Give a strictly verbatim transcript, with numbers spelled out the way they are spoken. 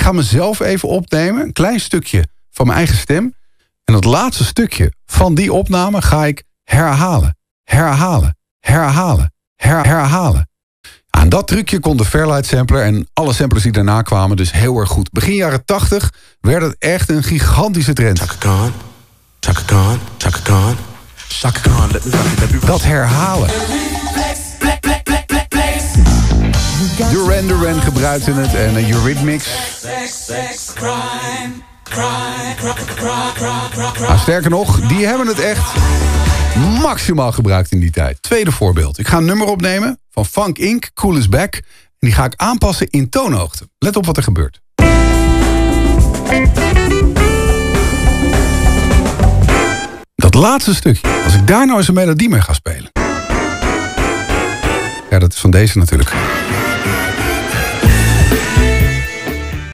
ga mezelf even opnemen, een klein stukje van mijn eigen stem. En dat laatste stukje van die opname ga ik herhalen, herhalen, herhalen, her herhalen. Aan dat trucje kon de Fairlight sampler en alle samplers die daarna kwamen dus heel erg goed. Begin jaren tachtig werd het echt een gigantische trend. Chaka Khan, Chaka Khan, Chaka Khan, Chaka Khan, let me rock it, let me rock it. Dat herhalen. Duran Duran gebruikte het en uh, Eurythmics. Ah, sterker nog, die hebben het echt maximaal gebruikt in die tijd. Tweede voorbeeld. Ik ga een nummer opnemen van Funk Incorporated, Cool is Back. En die ga ik aanpassen in toonhoogte. Let op wat er gebeurt. Dat laatste stukje, als ik daar nou eens een melodie mee ga spelen. Ja, dat is van deze natuurlijk.